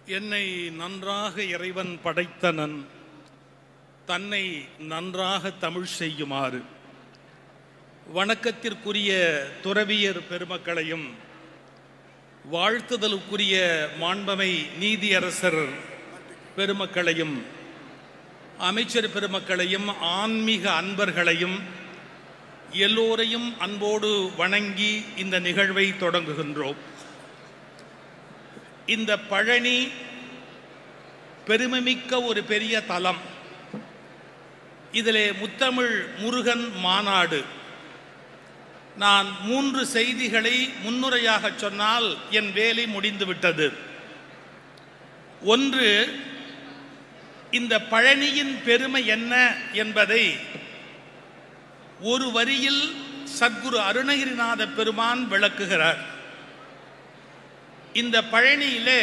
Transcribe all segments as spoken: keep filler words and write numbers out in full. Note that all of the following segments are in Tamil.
என்னை நன்றாக இறைவன் படைத்தனன் தன்னை நன்றாக தமிழ் செய்யுமாறு வணக்கத்திற்குரிய துறவியர் பெருமக்களையும் வாழ்த்துதலுக்குரிய மாண்பமை நீதியரசர் பெருமக்களையும் அமைச்சர் பெருமக்களையும் ஆன்மீக அன்பர்களையும் எல்லோரையும் அன்போடு வணங்கி இந்த நிகழ்வை தொடங்குகின்றோம். இந்த பழனி பெருமைமிக்க ஒரு பெரிய தலம். இதிலே முத்தமிழ் முருகன் மாநாடு. நான் மூன்று செய்திகளை முன்னுரையாக சொன்னால் என் வேலை முடிந்துவிட்டது. ஒன்று, இந்த பழனியின் பெருமை என்ன என்பதை ஒரு வரியில் சத்குரு அருணகிரிநாத பெருமான் விளக்குகிறார். இந்த பழனியிலே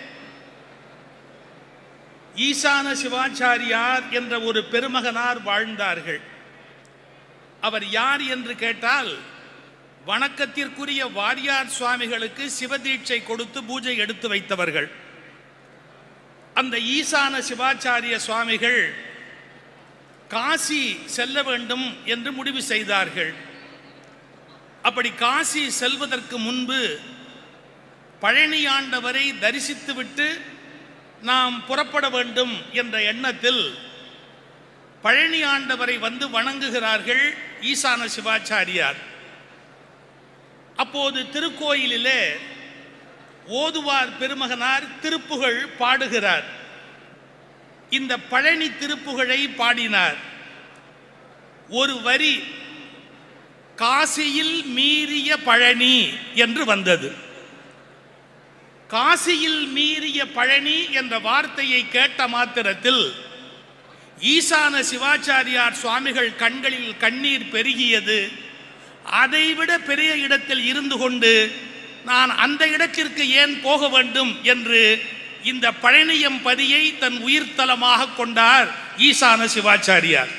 ஈசான சிவாச்சாரியார் என்ற ஒரு பெருமகனார் வாழ்ந்தார்கள். அவர் யார் என்று கேட்டால், வணக்கத்திற்குரிய வாரியார் சுவாமிகளுக்கு சிவதீட்சை கொடுத்து பூஜை எடுத்து வைத்தவர்கள். அந்த ஈசான சிவாச்சாரிய சுவாமிகள் காசி செல்ல வேண்டும் என்று முடிவு செய்தார்கள். அப்படி காசி செல்வதற்கு முன்பு பழனி ஆண்டவரை தரிசித்துவிட்டு நாம் புறப்பட வேண்டும் என்ற எண்ணத்தில் பழனி ஆண்டவரை வந்து வணங்குகிறார்கள் ஈசான சிவாச்சாரியார். அப்போது திருக்கோயிலிலே ஓதுவார் பெருமகனார் திருப்புகழ் பாடுகிறார். இந்த பழனி திருப்புகழை பாடினார். ஒரு வரி காசியில் மீறிய பழனி என்று வந்தது. காசியில் மீறிய பழனி என்ற வார்த்தையை கேட்ட மாத்திரத்தில் ஈசான சிவாச்சாரியார் சுவாமிகள் கண்களில் கண்ணீர் பெருகியது. அதைவிட பெரிய இடத்தில் இருந்து கொண்டு நான் அந்த இடத்திற்கு ஏன் போக வேண்டும் என்று இந்த பழனியம் பதியை தன் உயிர்த்தலமாக கொண்டார் ஈசான சிவாச்சாரியார்.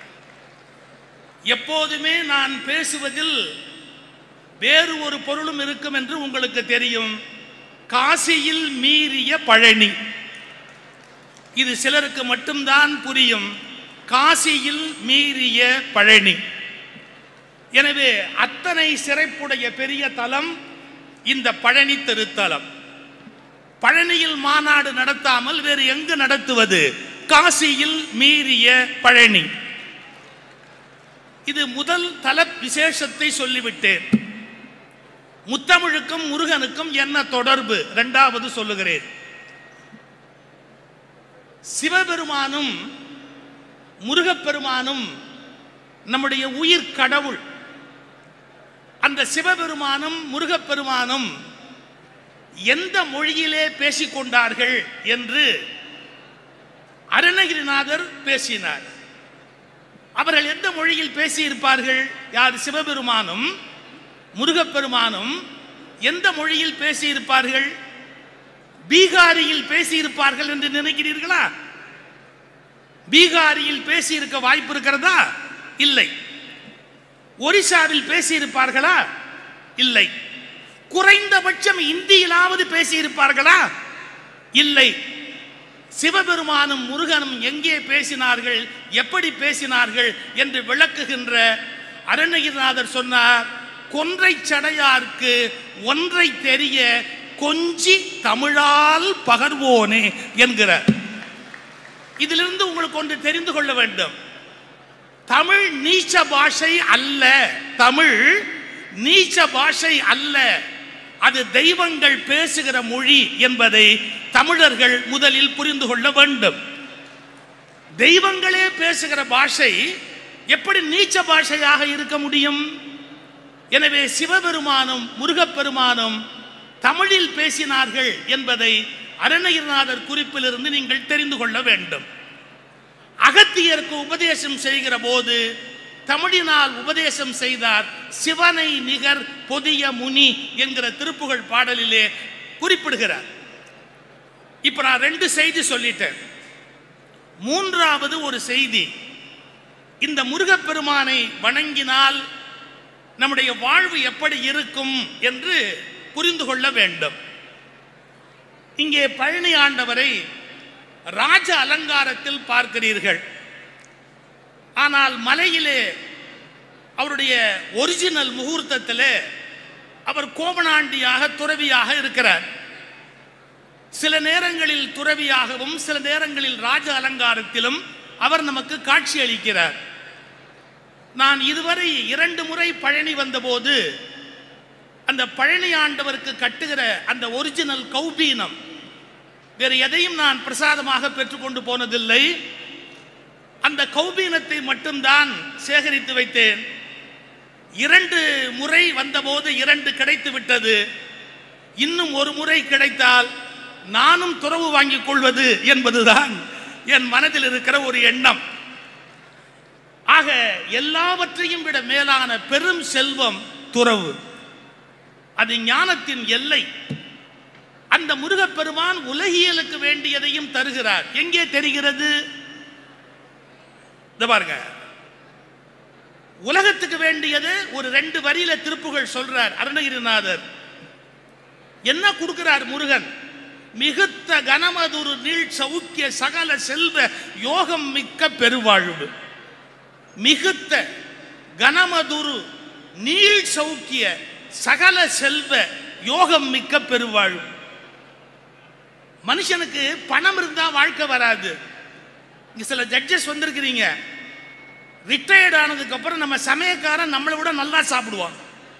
எப்போதுமே நான் பேசுவதில் வேறு ஒரு பொருளும் இருக்கும் என்று உங்களுக்கு தெரியும். காசியில் மீறிய பழனி, இது சிலருக்கு மட்டும்தான் புரியும். காசியில் மீறிய பழனி. எனவே அத்தனை சிறப்புடைய பெரிய தலம் இந்த பழனி திருத்தலம். பழனியில் மாநாடு நடத்தாமல் வேறு எங்கு நடத்துவது? காசியில் மீறிய பழனி. இது முதல் தல விசேஷத்தை சொல்லிவிட்டேன். முத்தமிழுக்கும் முருகனுக்கும் என்ன தொடர்பு? இரண்டாவது சொல்லுகிறேன். சிவபெருமானும் முருகப்பெருமானும் நம்முடைய உயிர் கடவுள். அந்த சிவபெருமானும் முருகப்பெருமானும் எந்த மொழியிலே பேசிக்கொண்டார்கள் என்று அருணகிரிநாதர் பேசினார். அவர்கள் எந்த மொழியில் பேசியிருப்பார்கள்? யார்? சிவபெருமானும் முருகப்பெருமானும் எந்த மொழியில் பேசியிருப்பார்கள்? பீகாரியில் பேசியிருப்பார்கள் என்று நினைக்கிறீர்களா? பீகாரியில் பேசியிருக்க வாய்ப்பு இருக்கிறதா? இல்லை. ஒரிசாவில் பேசியிருப்பார்களா? இல்லை. குறைந்தபட்சம் இந்தியிலாவது பேசியிருப்பார்களா? இல்லை. சிவபெருமானும் முருகனும் எங்கே பேசினார்கள், எப்படி பேசினார்கள் என்று விளக்குகின்ற அருணகிரிநாதர் சொன்னார், கொன்றை சடையார்க்கு ஒன்றை தெரிய கொஞ்சி தமிழால் பகர்வோனே என்கிறார். இதிலிருந்து உங்களுக்கு ஒன்று தெரிந்து கொள்ள வேண்டும். தமிழ் நீச்ச பாஷை அல்ல. தமிழ் நீச்ச பாஷை அல்ல. அது தெய்வங்கள் பேசுகிற மொழி என்பதை தமிழர்கள் முதலில் புரிந்து கொள்ள வேண்டும். தெய்வங்களே பேசுகிற பாஷை எப்படி நீச்ச பாஷையாக இருக்க முடியும்? எனவே சிவபெருமானும் முருகப்பெருமானும் தமிழில் பேசினார்கள் என்பதை அருணகிரிநாதர் குறிப்பிலிருந்து நீங்கள் தெரிந்து கொள்ள வேண்டும். அகத்தியருக்கு உபதேசம் செய்கிற போது தமிழினால் உபதேசம் செய்தார். சிவனை நிகர் பொதிய முனி என்கிற திருப்புகழ் பாடலிலே குறிப்பிடுகிறார். இப்ப நான் ரெண்டு செய்தி சொல்லிட்டேன். மூன்றாவது ஒரு செய்தி, இந்த முருகப்பெருமானை வணங்கினால் நம்முடைய வாழ்வு எப்படி இருக்கும் என்று புரிந்து கொள்ள வேண்டும். இங்கே பழனி ஆண்டவரை ராஜ அலங்காரத்தில் பார்க்கிறீர்கள். ஆனால் மலையிலே அவருடைய ஒரிஜினல் முகூர்த்தத்திலே அவர் கோவணாண்டியாக துறவியாக இருக்கிறார். சில நேரங்களில் துறவியாகவும் சில நேரங்களில் ராஜ அலங்காரத்திலும் அவர் நமக்கு காட்சி அளிக்கிறார். நான் இதுவரை இரண்டு முறை பழனி வந்தபோது அந்த பழனி ஆண்டவருக்கு கட்டுகிற அந்த ஒரிஜினல் கௌபீனம் வேறு எதையும் நான் பிரசாதமாக பெற்றுக்கொண்டு போனதில்லை. அந்த கௌபீனத்தை மட்டும்தான் சேகரித்து வைத்தேன். இரண்டு முறை வந்தபோது இரண்டு கிடைத்து விட்டது. இன்னும் ஒரு முறை கிடைத்தால் நானும் துறவு வாங்கிக் கொள்வது என்பதுதான் என் மனதில் இருக்கிற ஒரு எண்ணம். ஆக எல்லாவற்றையும் விட மேலான பெரும் செல்வம் துறவு. அது ஞானத்தின் எல்லை. அந்த முருகப்பெருமான் உலகியலுக்கு வேண்டியதையும் தருகிறார். எங்கே தெரிகிறது? பாருங்க, உலகத்துக்கு வேண்டியது ஒரு ரெண்டு வரியில திருப்புகள் சொல்றார் அருணகிரிநாதர். என்ன கொடுக்கிறார் முருகன்? மிகுத்த கனமதுரு நீள் சௌக்கிய சகல செல்வ யோகம் மிக்க பெருவாழ்வு. மிகுத்த கனமதுரு நீள் சௌக்கிய சகல செல்வ யோகம் மிக்க பெருவாழ்வு. மனுஷனுக்கு பணம் இருந்தா வாழ்க்கை வராது. இங்க சில ஜட்ஜஸ் வந்திருக்கிறீங்க, ரிட்டையர்ட் ஆனதுக்கு அப்புறம் நம்ம சமயக்காரன் நம்மளை விட நல்லா சாப்பிடுவான்.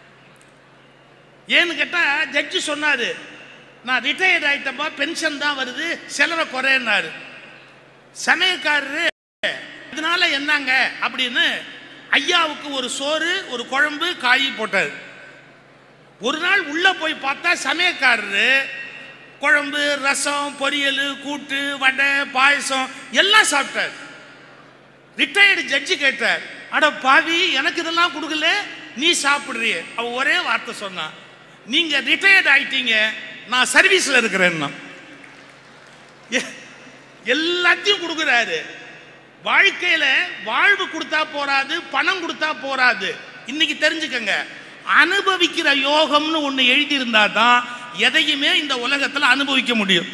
ஏன்னு கேட்டா ஜட்ஜி சொன்னாரு, நான் ரிட்டையர்ட் ஆயிட்டப்பா, பென்ஷன் தான் வருது, செலவை குறையினாரு. சமயக்காரரு இதனால என்னங்க அப்படின்னு ஐயாவுக்கு ஒரு சோறு ஒரு குழம்பு காய் போட்டார். ஒரு நாள் உள்ள போய் பார்த்தா சமயக்காரரு குழம்பு ரசம் பொரியல் கூட்டு வடை பாயசம் எல்லாம் சாப்பிட்டார். ரிட்டையர்டு ஜட்ஜி கேட்டார், அட பாவி, எனக்கு இதெல்லாம் கொடுக்கல, நீ சாப்பிடுறிய? அவ ஒரே வார்த்தை சொன்னான், நீங்க ரிட்டையர்ட் ஆயிட்டீங்க, நான் சர்வீஸ்ல இருக்கிறேன்னா. எல்லாத்தையும் கொடுக்கிறாரு. வாழ்க்கையில வாழ்வு கொடுத்தா போராது, பணம் கொடுத்தா போராது. இன்னைக்கு தெரிஞ்சுக்கங்க, அனுபவிக்கிற யோகம்னு ஒண்ணு எழுதி இருந்தா தான் எதையுமே இந்த உலகத்துல அனுபவிக்க முடியும்.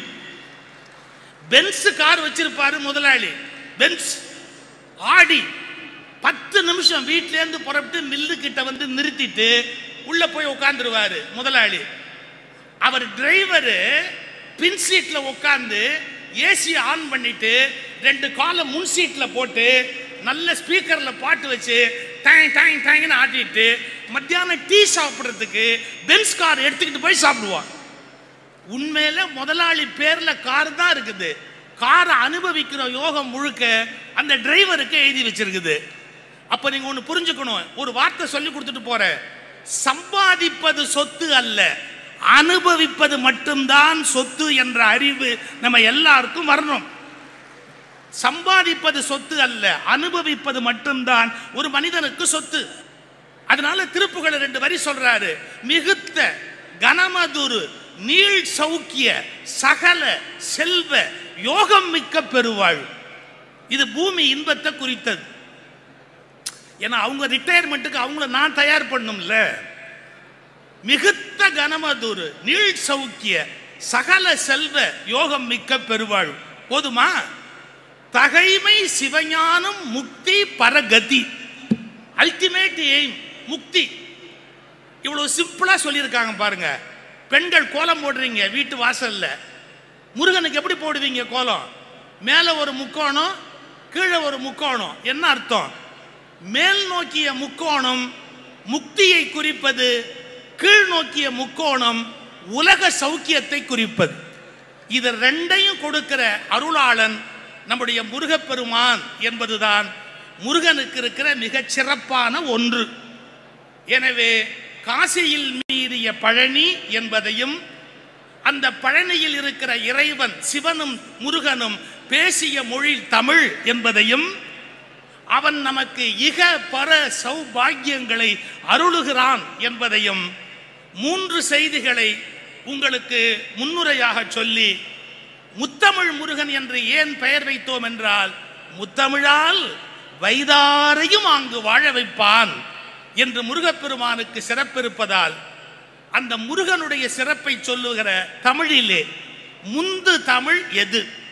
பென்ஸ் கார் வச்சிருப்பாரு முதலாளி, பென்ஸ் ஆடி பத்து நிமிஷம் வீட்டில இருந்து புறப்பட்டு மில்லு கிட்ட வந்து நிறுத்திட்டு உள்ள போய் உட்கார்ந்துருவாரு முதலாளி. அவர் டிரைவரு பின் சீட்ல உட்கார்ந்து ஏசி ஆன் பண்ணிட்டு ரெண்டு காலை முன் சீட்ல போட்டு நல்ல ஸ்பீக்கர்ல பாட்டு வச்சு டாங் டாங் டாங்னு ஆட்டிட்டு மத்தியானம் டீ சாப்பிட்றதுக்கு பென்ஸ் கார் எடுத்துக்கிட்டு போய் சாப்பிடுவான். உண்மையில முதலாளி பேர்ல கார் தான் இருக்குது, காரை அனுபவிக்கிற யோகம் முழுக்க அந்த டிரைவருக்கு எழுதி வச்சிருக்குது. அப்ப நீங்க ஒண்ணு புரிஞ்சுக்கணும், ஒரு வார்த்தை சொல்லி கொடுத்துட்டு போற, சம்பாதிப்பது சொத்து அல்ல, அனுபவிப்பது மட்டும்தான் சொத்து என்ற அறிவு நம்ம எல்லாருக்கும் வரணும். சம்பாதிப்பது சொத்து அல்ல, அனுபவிப்பது மட்டும்தான் ஒரு மனிதனுக்கு சொத்து. அதனால திருப்புகழ் ரெண்டு வரி சொல்றாரு, மிகுத்த கனமதுரு நீள் சௌக்கிய சகல செல்வ யோகம் மிக்க பெருவாழ். இது பூமி இன்பத்தை குறித்தது. ஏன்னா அவங்க ரிட்டையர்மெண்ட்டுக்கு அவங்கள நான் தயார் பண்ணும்ல. மிகுத்த கனமதுரு நீள் சௌக்கிய சகல செல்வ யோகம் மிக்க பெருவாழ். போதுமா? தகைமை சிவஞானம் முக்தி பரகதி, அல்டிமேட் எய்ம் முக்தி. இவ்வளவு சிம்பிளா சொல்லியிருக்காங்க பாருங்க. பெண்கள் கோலம் போடுறீங்க வீட்டு வாசல்ல, முருகனுக்கு எப்படி போடுவீங்க கோலம்? மேல ஒரு முக்கோணம் கீழே ஒரு முக்கோணம். என்ன அர்த்தம்? மேல் நோக்கிய முக்கோணம் முக்தியை குறிப்பது, கீழ் நோக்கிய முக்கோணம் உலக சௌக்கியத்தை குறிப்பது. இது ரெண்டையும் கொடுக்கிற அருளாளன் நம்முடைய முருகப்பெருமான் என்பதுதான் முருகனுக்கு இருக்கிற மிகச் சிறப்பான ஒன்று. எனவே காசியில் மீறிய பழனி என்பதையும், அந்த பழனியில் இருக்கிற இறைவன் சிவனும் முருகனும் பேசிய மொழி தமிழ் என்பதையும், அவன் நமக்கு இக பர சௌபாகியங்களை அருளுகிறான் என்பதையும், மூன்று செய்திகளை உங்களுக்கு முன்னுரையாக சொல்லி, முத்தமிழ் முருகன் என்று ஏன் பெயர் வைத்தோம் என்றால், முத்தமிழால் வைதாரையும் அங்கு வாழ வைப்பான் என்று முருகப்பெருமானுக்கு சிறப்பிருப்பதால், அந்த முருகனுடைய சிறப்பை சொல்லுகிற தமிழிலே முந்து தமிழ் எது?